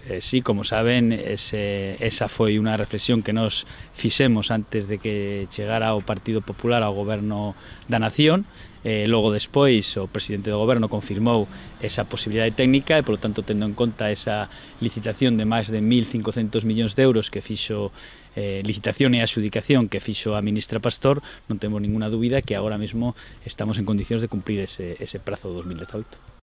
Sí, como saben, esa foi unha reflexión que nos fixemos antes de que chegara o Partido Popular ao goberno da Nación. Logo despois o presidente do goberno confirmou esa posibilidade técnica e, polo tanto, tendo en conta esa licitación de máis de 1.500 millóns de euros que fixo licitación e adxudicación que fixo a ministra Pastor, non temos ninguna dúbida que agora mesmo estamos en condicións de cumprir ese prazo 2018.